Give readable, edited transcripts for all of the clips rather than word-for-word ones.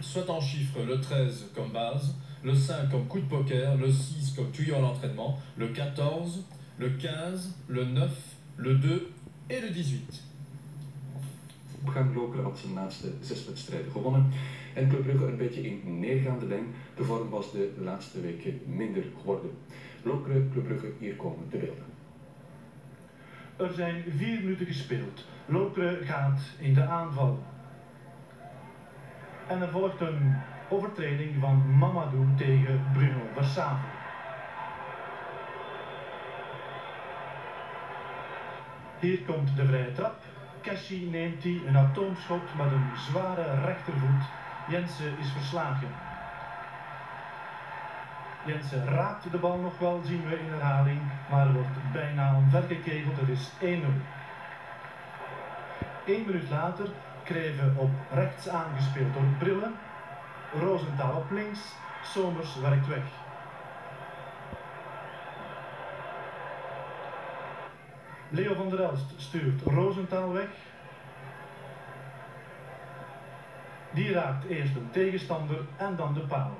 soit en chiffres le 13 comme base, le 5 comme coup de poker, le 6 comme tuyau à l'entraînement, le 14, le 15, le 9, le 2 et le 18. Gaan Lokeren had zijn laatste 6 wedstrijden gewonnen en Club Brugge een beetje in neergaande lijn. De vorm was de laatste weken minder geworden. Lokeren, Club Brugge, hier komen de beelden. Er zijn 4 minuten gespeeld. Lokeren gaat in de aanval. En er volgt een overtreding van Mamadou tegen Bruno Versavel. Hier komt de vrije trap. Cashy neemt die, een atoomschot met een zware rechtervoet. Jensen is verslagen. Jensen raakt de bal nog wel, zien we in herhaling, maar er wordt bijna omvergekegeld. Het is 1-0. 1 minuut later Kreve op rechts aangespeeld door Brille. Rosenthal op links. Somers werkt weg. Leo van der Elst stuurt Rosenthal weg. Die raakt eerst een tegenstander en dan de paal.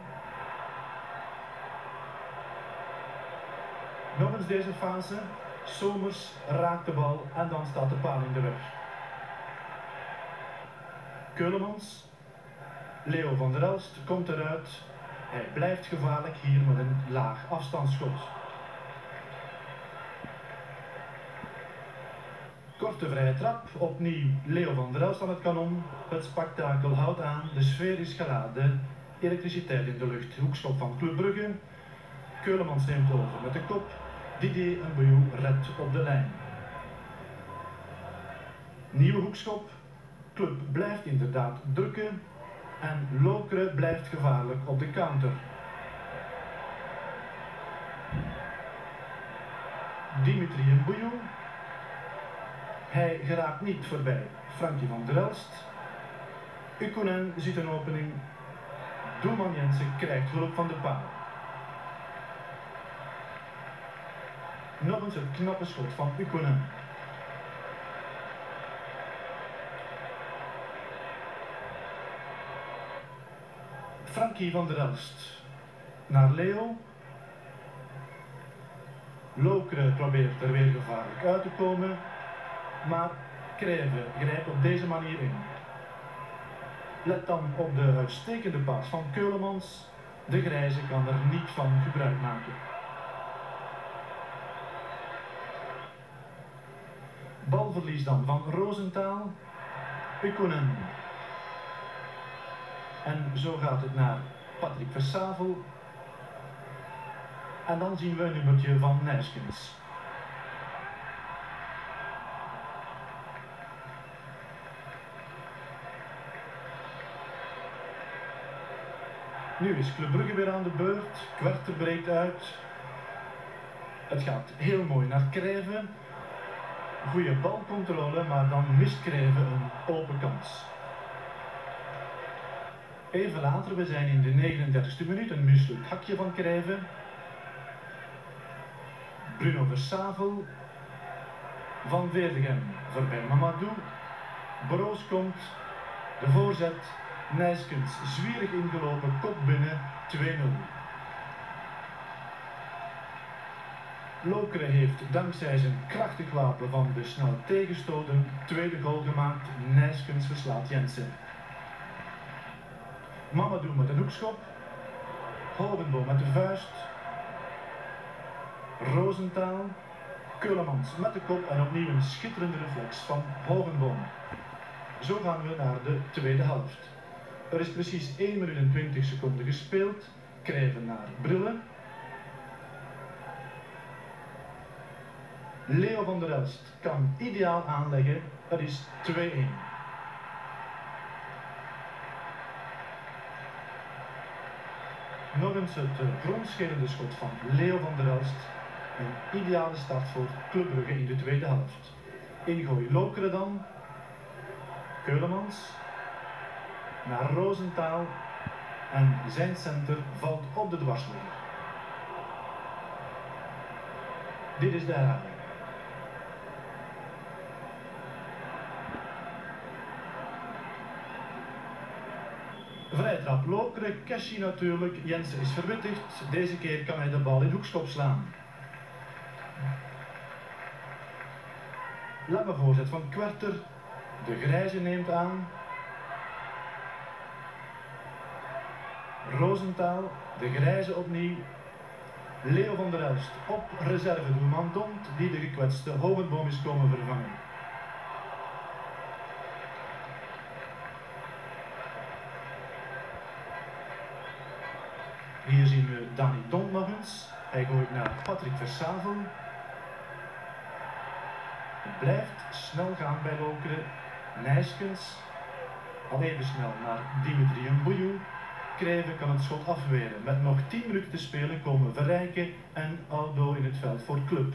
Nog eens deze fase. Somers raakt de bal en dan staat de paal in de weg. Keulemans. Leo van der Elst komt eruit. Hij blijft gevaarlijk hier met een laag afstandsschot. Korte vrije trap, opnieuw Leo van der Elst aan het kanon. Het spektakel houdt aan, de sfeer is geladen. Elektriciteit in de lucht, hoekschop van Club Brugge. Keulemans neemt over met de kop. Didier Mbouyou redt op de lijn. Nieuwe hoekschop. Club blijft inderdaad drukken. En Lokeren blijft gevaarlijk op de counter. Dimitri Mbouyou. Hij geraakt niet voorbij Frankie van der Elst. Ukkonen ziet een opening. Doelman Jensen krijgt hulp van de paal. Nog eens een knappe schot van Ukkonen. Frankie van der Elst naar Leo. Lokeren probeert er weer gevaarlijk uit te komen, maar Kreve grijpt op deze manier in. Let dan op de uitstekende paas van Keulemans. De grijze kan er niet van gebruik maken. Balverlies dan van Rosenthal. Ukkonen. En zo gaat het naar Patrick Versavel. En dan zien we een nummertje van Nijskens. Nu is Club Brugge weer aan de beurt. Kwerter breekt uit. Het gaat heel mooi naar Kreve. Goeie balcontrole, maar dan mist Kreve een open kans. Even later, we zijn in de 39e minuut, een mislukt hakje van Kreve. Bruno Versavel. Van Veerdegem voorbij Mamadou. Broos komt. De voorzet. Nijskens zwierig ingelopen, kop binnen, 2-0. Lokeren heeft dankzij zijn krachtig wapen van de snel tegenstoten tweede goal gemaakt. Nijskens verslaat Jensen. Mamadou met een hoekschop. Hogenboom met de vuist. Rosenthal. Keulemans met de kop en opnieuw een schitterende reflex van Hogenboom. Zo gaan we naar de tweede helft. Er is precies 1 minuut en 20 seconden gespeeld. Kreve naar Brille. Leo van der Elst kan ideaal aanleggen. Het is 2-1. Nog eens het grondscherende schot van Leo van der Elst. Een ideale start voor Club Brugge in de tweede helft. Ingooi Lokeren dan. Keulemans. Naar Rosenthal. En zijn center valt op de dwarsligger. Dit is de herhaling. Vrije trap Lokeren, Cashy natuurlijk, Jensen is verwittigd. Deze keer kan hij de bal in hoekschop slaan. Lange voorzet van Kwerter. De Grijze neemt aan. Rosenthal, de Grijze opnieuw. Leo van der Elst op reservedoelman Dont, die de gekwetste Hogenboom is komen vervangen. Hier zien we Danny Dont nog eens. Hij gooit naar Patrick Versavel. Het blijft snel gaan bij Lokeren. Nijskens. Al even snel naar Dimitri Mbouyou. Kreven kan het schot afweren. Met nog 10 minuten te spelen komen Verrijken en Aldo in het veld voor Club.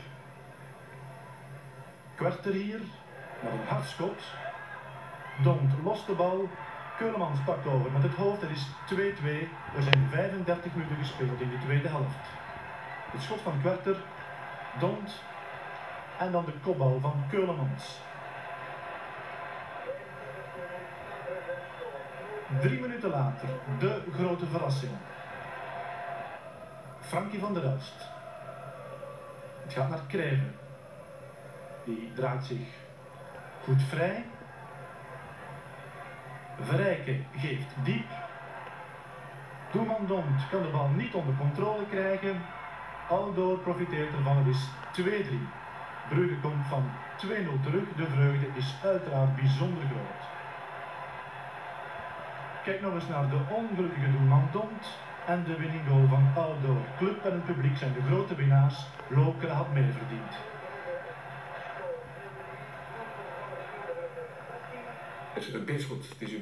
Kwerter hier met een hard schot. Dont lost de bal. Keulemans pakt over met het hoofd. Het is 2-2. Er zijn 35 minuten gespeeld in de tweede helft. Het schot van Kwerter. Dont. En dan de kopbal van Keulemans. 3 minuten later, de grote verrassing. Frankie van der Elst. Het gaat naar Kreven. Die draait zich goed vrij. Verrijken geeft diep. Doelman Dont kan de bal niet onder controle krijgen. Aldo profiteert ervan, het is 2-3. Brugge komt van 2-0 terug. De vreugde is uiteraard bijzonder groot. Kijk nog eens naar de ongelukkige doelman Dont en de winning goal van Aldo. Club en het publiek zijn de grote winnaars. Lokeren had meer verdiend. Het is een beerschot.